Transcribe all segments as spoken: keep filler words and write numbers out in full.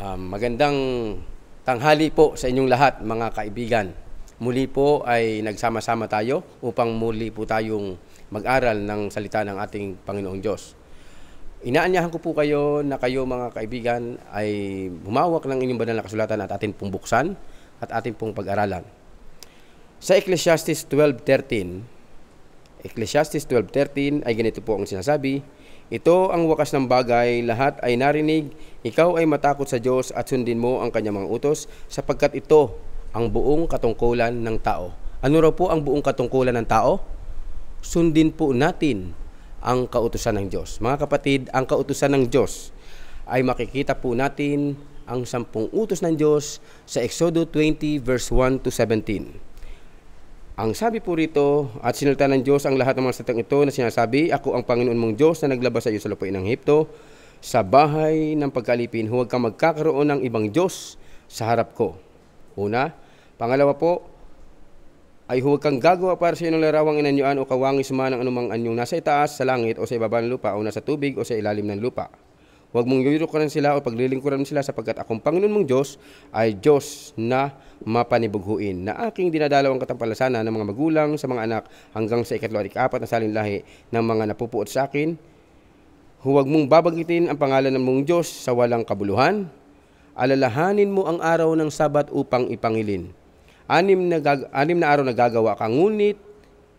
Um, magandang tanghali po sa inyong lahat, mga kaibigan. Muli po ay nagsama-sama tayo upang muli po tayong mag-aral ng salita ng ating Panginoong Diyos. Inaanyahan ko po kayo na kayo, mga kaibigan, ay humawak ng inyong banal na kasulatan at atin pong buksan at atin pong pag-aralan. Sa Ecclesiastes twelve thirteen, Ecclesiastes twelve thirteen ay ganito po ang sinasabi: ito ang wakas ng bagay, lahat ay narinig, ikaw ay matakot sa Diyos at sundin mo ang kanyang mga utos, sapagkat ito ang buong katungkulan ng tao. Ano raw po ang buong katungkulan ng tao? Sundin po natin ang kautusan ng Diyos. Mga kapatid, ang kautusan ng Diyos ay makikita po natin ang sampung utos ng Diyos sa Exodo twenty verse one to seventeen. Ang sabi po rito, at sinalita ng Diyos ang lahat ng mga salitang ito na sinasabi, ako ang Panginoon mong Diyos na naglabas sa iyo sa lupain ng Ehipto, sa bahay ng pagkalipin, huwag kang magkakaroon ng ibang Diyos sa harap ko. Una. Pangalawa po, ay huwag kang gagawa para sa iyo ng larawang inanyuan o kawangis man ng anumang anyong nasa itaas, sa langit, o sa ibaba ng lupa, o nasa tubig, o sa ilalim ng lupa. Huwag mong yuyukuran sila o paglilingkuran sila, sapagkat akong Panginoon mong Diyos ay Diyos na mapanibughuin, na aking dinadalaw ang katampalasana ng mga magulang sa mga anak hanggang sa ikatlo at ikapat na salin lahi ng mga napupuot sa akin. Huwag mong babanggitin ang pangalan ng mong Diyos sa walang kabuluhan. Alalahanin mo ang araw ng Sabat upang ipangilin. Anim na, gag- anim na araw na gagawa ka, ngunit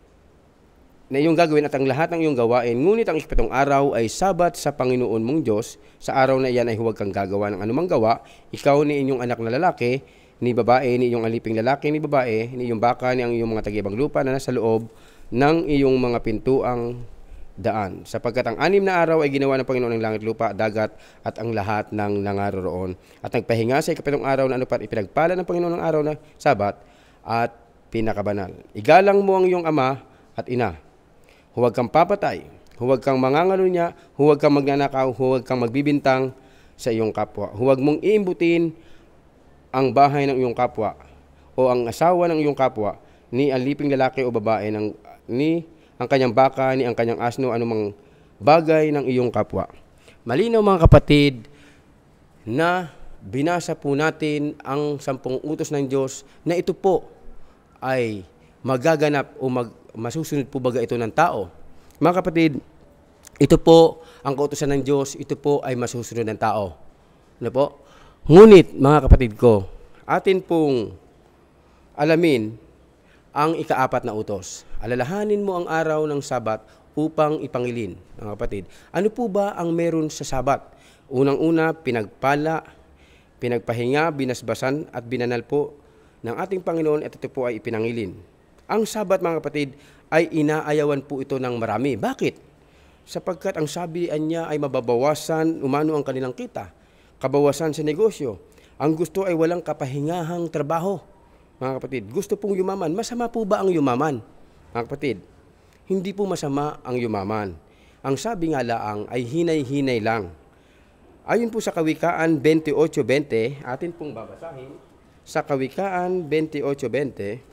na iyong gagawin at ang lahat ng iyong gawain, ngunit ang ikapitong araw ay Sabat sa Panginoon mong Diyos. Sa araw na iyan ay huwag kang gagawa ng anumang gawa, ikaw ni inyong anak na lalaki, ni babae, ni iyong aliping lalaki, ni babae, ni iyong baka, ni ang iyong mga tagyabang lupa na nasa loob ng iyong mga pintuang daan. Sapagkat ang anim na araw ay ginawa ng Panginoon ng langit, lupa, dagat, at ang lahat ng nangaroroon. At nagpahinga sa ikapitong araw na anupat ipinagpala ng Panginoon ng araw na Sabat at pinakabanal. Igalang mo ang iyong ama at ina. Huwag kang papatay, huwag kang mangangalunya, huwag kang magnanakaw, huwag kang magbibintang sa iyong kapwa. Huwag mong iimbutin ang bahay ng iyong kapwa o ang asawa ng iyong kapwa, ni aliping lalaki o babae, ng, ni ang kanyang baka, ni ang kanyang asno, anumang bagay ng iyong kapwa. Malinaw, mga kapatid, na binasa po natin ang sampung utos ng Diyos na ito po ay magaganap o mag masusunod po baga ito ng tao. Mga kapatid, ito po ang kautusan ng Diyos, ito po ay masusunod ng tao. Ano po? Ngunit, mga kapatid ko, atin pong alamin ang ikaapat na utos. Alalahanin mo ang araw ng Sabat upang ipangilin. Mga kapatid, ano po ba ang meron sa Sabat? Unang-una, pinagpala, pinagpahinga, binasbasan at binanal po ng ating Panginoon, at ito po ay ipinangilin. Ang Sabat, mga kapatid, ay inaayawan po ito ng marami. Bakit? Sapagkat ang sabihan niya ay mababawasan umano ang kanilang kita, kabawasan sa negosyo. Ang gusto ay walang kapahingahang trabaho. Mga kapatid, gusto pong yumaman. Masama po ba ang yumaman? Mga kapatid, hindi po masama ang yumaman. Ang sabi nga laang ay hinay-hinay lang. Ayon po sa Kawikaan twenty-eight twenty, atin pong babasahin. Sa Kawikaan twenty-eight twenty,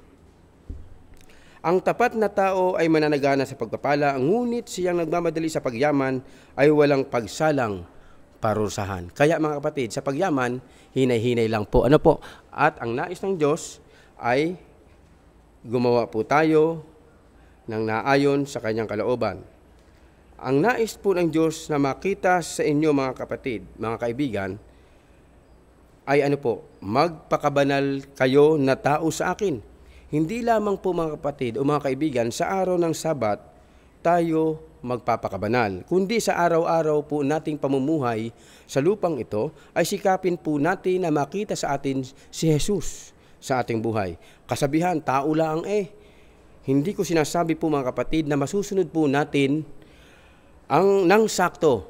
ang tapat na tao ay mananagana sa pagpapala, ngunit siyang nagmamadali sa pagyaman ay walang pagsalang parusahan. Kaya, mga kapatid, sa pagyaman, hinay-hinay lang po. Ano po? At ang nais ng Diyos ay gumawa po tayo ng naayon sa kanyang kalooban. Ang nais po ng Diyos na makita sa inyo, mga kapatid, mga kaibigan, ay ano po? Magpakabanal kayo na tao sa akin. Hindi lamang po, mga kapatid o mga kaibigan, sa araw ng Sabat tayo magpapakabanal, kundi sa araw-araw po nating pamumuhay sa lupang ito ay sikapin po natin na makita sa atin si Jesus sa ating buhay. Kasabihan, tao lang eh. Hindi ko sinasabi po, mga kapatid, na masusunod po natin ang nang sakto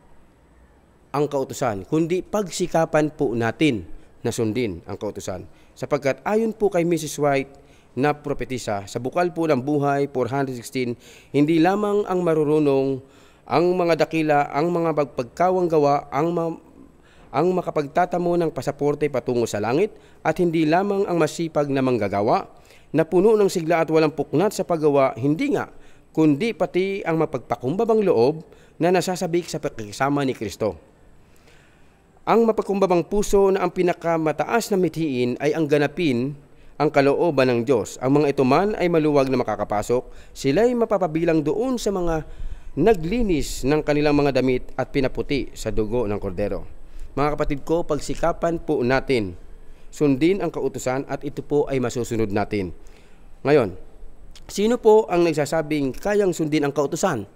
ang kautusan, kundi pagsikapan po natin na sundin ang kautusan. Sapagkat ayon po kay Missus White na propetisa, sa bukal po ng buhay four sixteen, hindi lamang ang marurunong, ang mga dakila, ang mga pagkawang gawa, ang, ma- ang makapagtatamo ng pasaporte patungo sa langit, at hindi lamang ang masipag na manggagawa, na puno ng sigla at walang puknat sa paggawa, hindi nga, kundi pati ang mapagpakumbabang loob na nasasabik sa pakikisama ni Kristo. Ang mapagkumbabang puso na ang pinakamataas na mithiin ay ang ganapin ang kalooban ng Diyos. Ang mga ito man ay maluwag na makakapasok. Sila'y mapapabilang doon sa mga naglinis ng kanilang mga damit at pinaputi sa dugo ng kordero. Mga kapatid ko, pagsikapan po natin, sundin ang kautusan at ito po ay masusunod natin. Ngayon, sino po ang nagsasabing kayang sundin ang kautusan?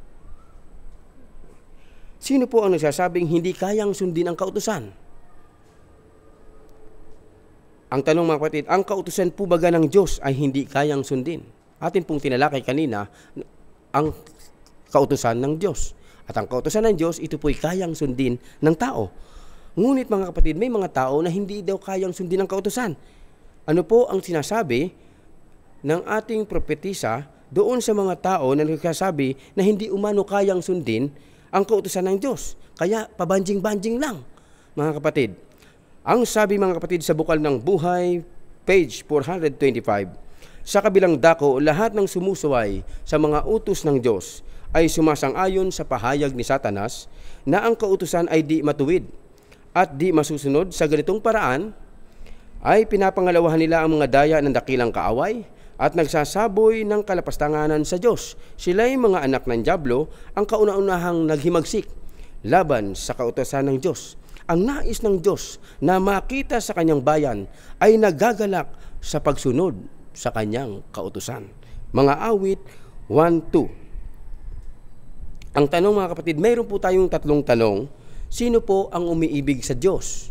Sino po ang nagsasabing hindi kayang sundin ang kautusan? Ang tanong mga kapatid, ang kautusan po baga ng Diyos ay hindi kayang sundin? Atin pong tinalakay kanina ang kautusan ng Diyos. At ang kautusan ng Diyos, ito po'y kayang sundin ng tao. Ngunit mga kapatid, may mga tao na hindi daw kayang sundin ang kautusan. Ano po ang sinasabi ng ating propetisa doon sa mga tao na nagsasabi na hindi umano kayang sundin ang kautusan ng Diyos? Kaya pabanjing-banjing lang, mga kapatid. Ang sabi mga kapatid sa Bukal ng Buhay, page four twenty-five, sa kabilang dako, lahat ng sumusuway sa mga utos ng Diyos ay sumasang-ayon sa pahayag ni Satanas na ang kautusan ay di matuwid at di masusunod. Sa ganitong paraan ay pinapangalawahan nila ang mga daya ng dakilang kaaway at nagsasaboy ng kalapastanganan sa Diyos. Sila'y mga anak ng dyablo, ang kauna-unahang naghimagsik laban sa kautusan ng Diyos. Ang nais ng Diyos na makita sa kanyang bayan ay nagagalak sa pagsunod sa kanyang kautusan. Mga awit one two. Ang tanong mga kapatid, mayroon po tayong tatlong tanong. Sino po ang umiibig sa Diyos?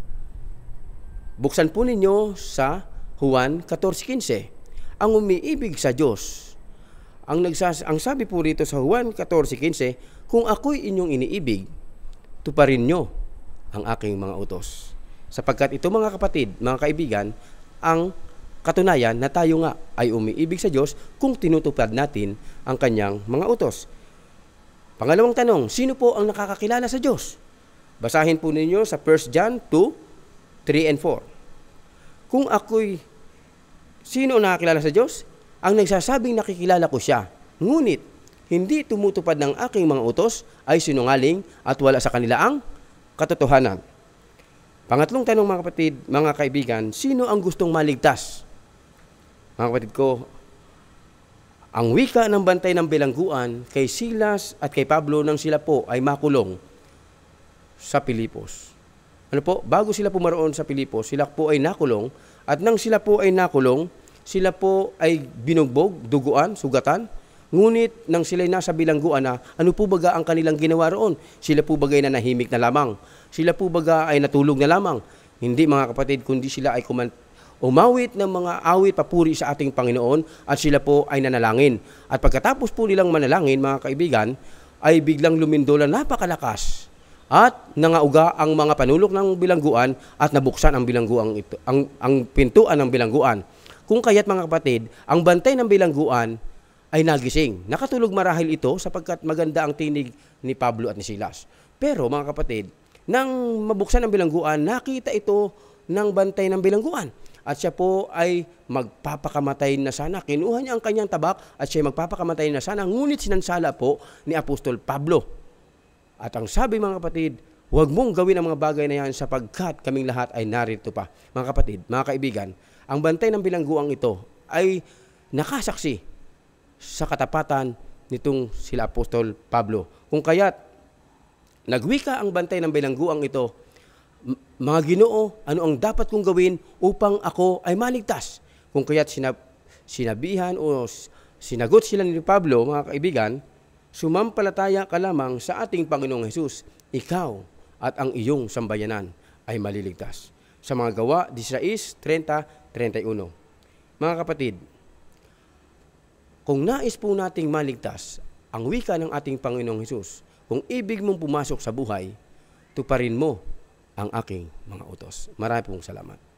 Buksan po ninyo sa Juan fourteen fifteen. Ang umiibig sa Diyos, ang, nagsas ang sabi po rito sa Juan fourteen fifteen, kung ako'y inyong iniibig, tuparin nyo ang aking mga utos. Sapagkat ito mga kapatid, mga kaibigan, ang katunayan na tayo nga ay umiibig sa Diyos kung tinutupad natin ang kanyang mga utos. Pangalawang tanong, sino po ang nakakakilala sa Diyos? Basahin po ninyo sa First John two, three and four. Kung ako'y sino ang nakakilala sa Diyos? Ang nagsasabing nakikilala ko siya, ngunit hindi tumutupad ng aking mga utos ay sinungaling at wala sa kanila ang katotohanan. Pangatlong tanong mga kapatid, mga kaibigan, sino ang gustong maligtas? Mga kapatid ko, ang wika ng bantay ng bilangguan kay Silas at kay Pablo nang sila po ay makulong sa Pilipos. Ano po? Bago sila pumaroon sa Pilipos, sila po ay nakulong. At nang sila po ay nakulong, sila po ay binugbog, duguan, sugatan. Ngunit nang sila'y nasa bilangguan na, ano po baga ang kanilang ginawa roon? Sila po bagay na nahimik na lamang. Sila po baga ay natulog na lamang. Hindi mga kapatid, kundi sila ay kuman umawit ng mga awit papuri sa ating Panginoon at sila po ay nanalangin. At pagkatapos po nilang manalangin, mga kaibigan, ay biglang lumindola napakalakas. At nangauga ang mga panulok ng bilangguan at nabuksan ang bilangguan ito, ang, ang pintuan ng bilangguan. Kung kaya't mga kapatid, ang bantay ng bilangguan ay nagising. Nakatulog marahil ito sapagkat maganda ang tinig ni Pablo at ni Silas. Pero mga kapatid, nang mabuksan ang bilangguan, nakita ito ng bantay ng bilangguan. At siya po ay magpapakamatay na sana. Kinuha niya ang kanyang tabak at siya ay magpapakamatay na sana. Ngunit sinansala po ni Apostol Pablo. At ang sabi mga kapatid, huwag mong gawin ang mga bagay na yan sapagkat kaming lahat ay narito pa. Mga kapatid, mga kaibigan, ang bantay ng bilangguang ito ay nakasaksi sa katapatan nitong sila Apostol Pablo. Kung kaya't nagwika ang bantay ng bilangguang ito, mga Ginoo, ano ang dapat kong gawin upang ako ay maligtas? Kung kaya't sinab sinabihan o sinagot sila ni Pablo, mga kaibigan, sumampalataya ka lamang sa ating Panginoong Hesus, ikaw at ang iyong sambayanan ay maliligtas. Sa mga gawa, sixteen thirty-one. Mga kapatid, kung nais po nating maligtas ang wika ng ating Panginoong Hesus, kung ibig mong pumasok sa buhay, tuparin mo ang aking mga utos. Marami pong salamat.